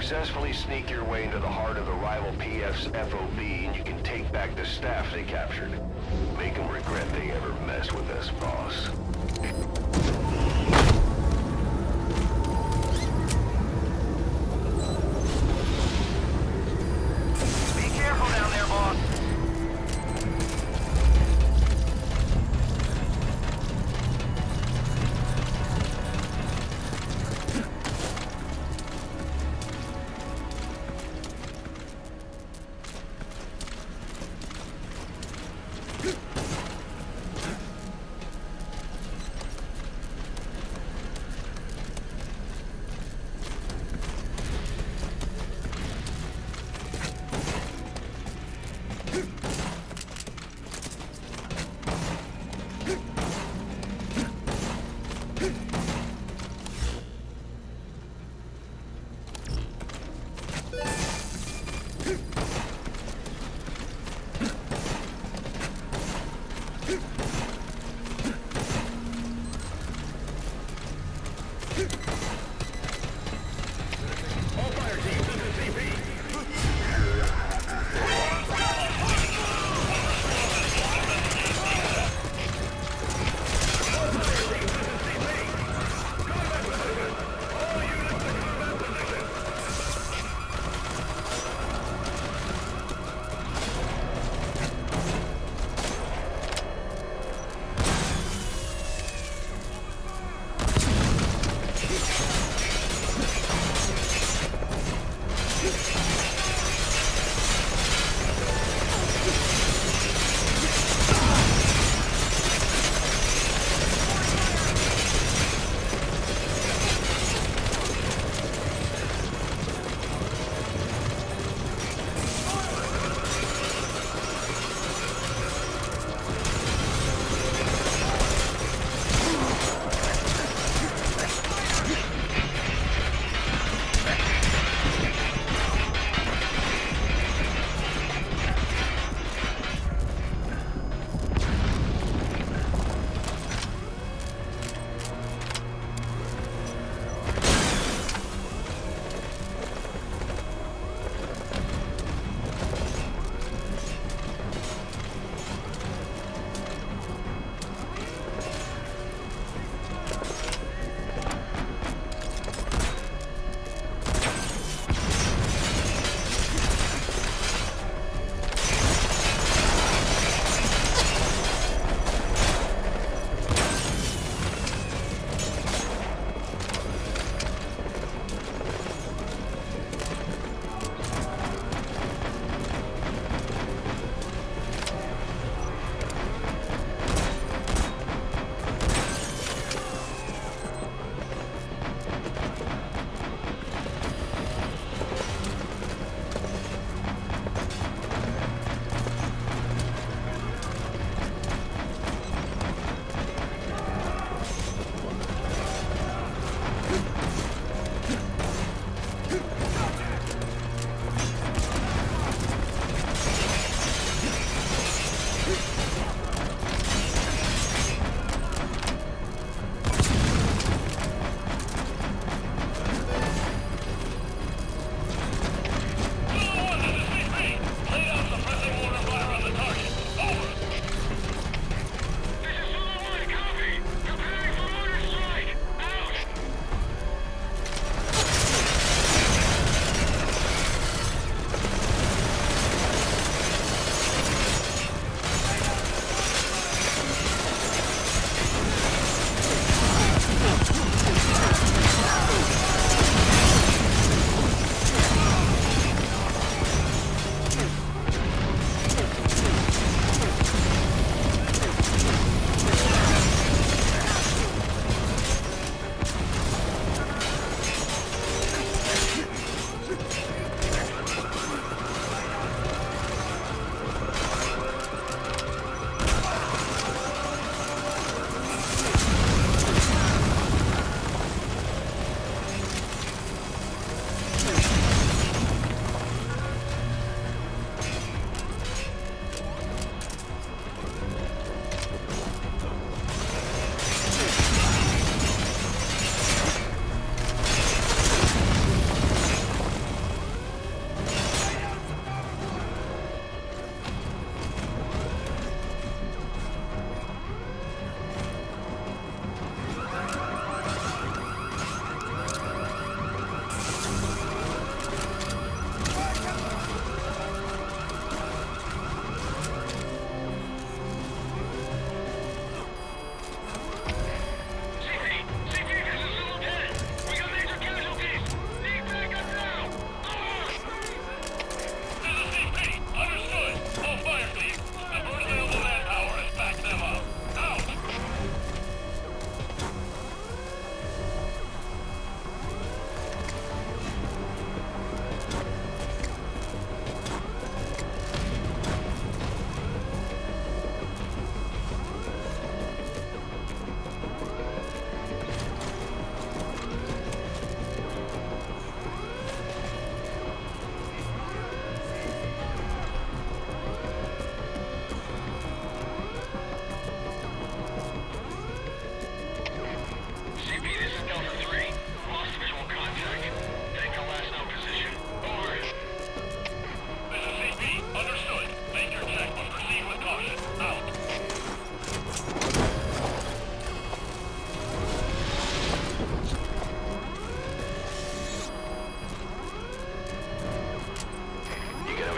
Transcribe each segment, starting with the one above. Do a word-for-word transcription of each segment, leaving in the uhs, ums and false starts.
successfully sneak your way into the heart of the rival P F's F O B, and you can take back the staff they captured. Make them regret they ever messed with us, boss. Be careful down there, boss.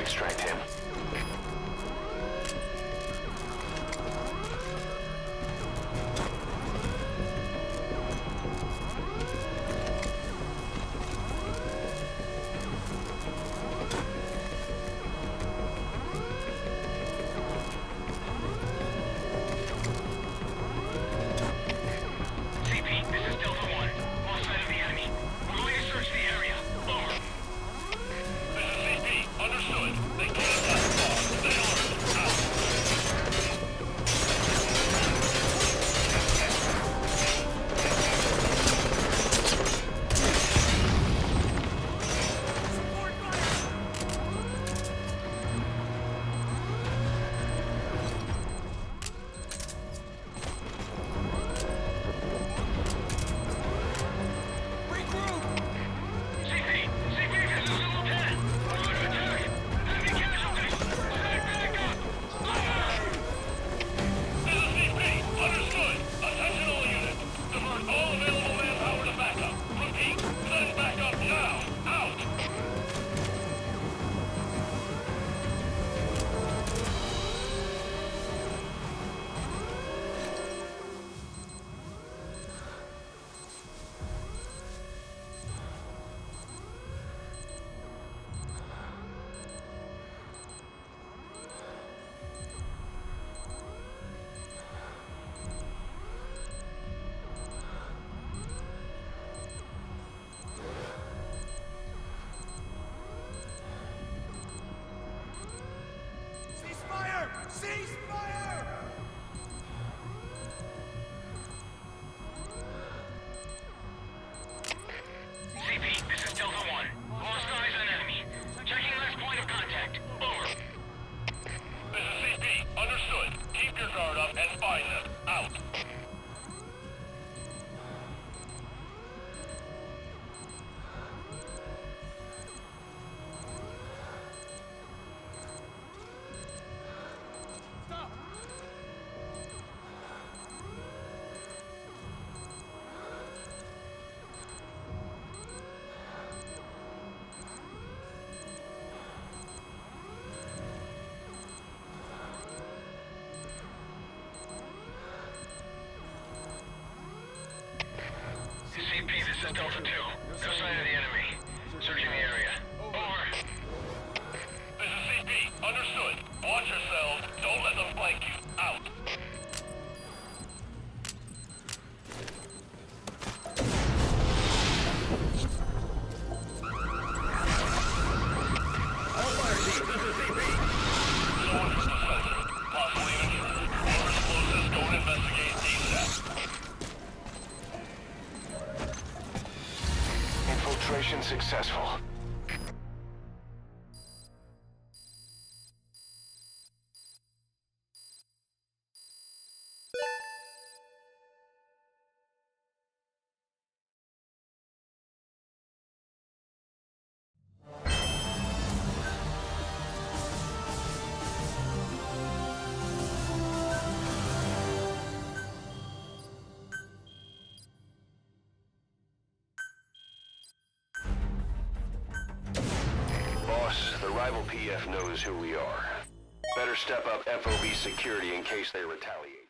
extract him. Ceasefire! C P, this is Delta One. Lost eyes on enemy. Checking last point of contact. Over. This is C P. Understood. Keep your guard up and find them. Out. C P, this is Delta two. No sign of the enemy. Searching the area. Over. This is C P. Understood. Watch yourselves. Don't let them flank you. Out. All fire team, this is C P. Someone from the center. Possibly injured. More explosives. Go and investigate ASAP. Infiltration successful. The rival P F knows who we are. Better step up F O B security in case they retaliate.